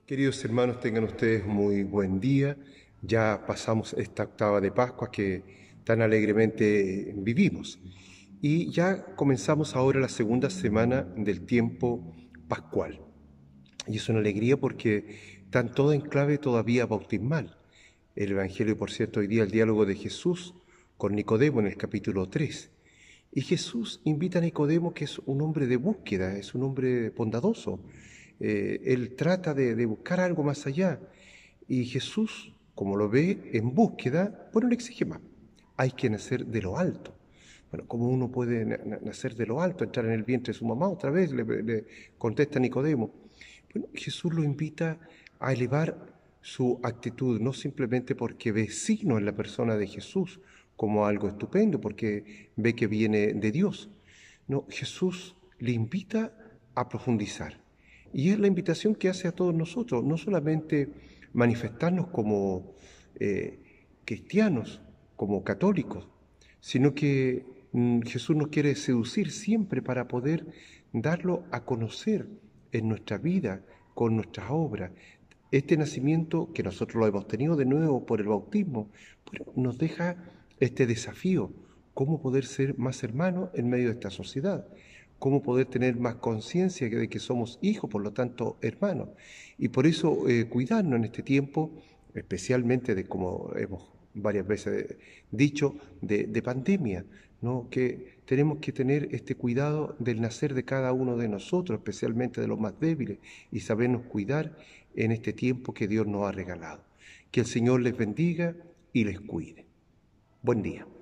Queridos hermanos, tengan ustedes muy buen día. Ya pasamos esta octava de Pascua que tan alegremente vivimos. Y ya comenzamos ahora la segunda semana del tiempo pascual. Y es una alegría porque están todas en clave todavía bautismal. El Evangelio, por cierto, hoy día el diálogo de Jesús con Nicodemo en el capítulo 3. Y Jesús invita a Nicodemo, que es un hombre de búsqueda, es un hombre bondadoso. Él trata de buscar algo más allá. Y Jesús, como lo ve en búsqueda, bueno, le exige más. Hay que nacer de lo alto. Bueno, ¿cómo uno puede nacer de lo alto, entrar en el vientre de su mamá otra vez? Le contesta Nicodemo. Bueno, Jesús lo invita a elevar su actitud, no simplemente porque ve signo en la persona de Jesús como algo estupendo, porque ve que viene de Dios. No, Jesús le invita a profundizar. Y es la invitación que hace a todos nosotros, no solamente manifestarnos como cristianos, como católicos, sino que Jesús nos quiere seducir siempre para poder darlo a conocer en nuestra vida, con nuestras obras. Este nacimiento que nosotros lo hemos tenido de nuevo por el bautismo, bueno, nos deja este desafío, cómo poder ser más hermanos en medio de esta sociedad, cómo poder tener más conciencia de que somos hijos, por lo tanto hermanos. Y por eso cuidarnos en este tiempo, especialmente de, como hemos varias veces dicho, de pandemia, ¿no? Que tenemos que tener este cuidado del nacer de cada uno de nosotros, especialmente de los más débiles, y sabernos cuidar en este tiempo que Dios nos ha regalado. Que el Señor les bendiga y les cuide. Buen día.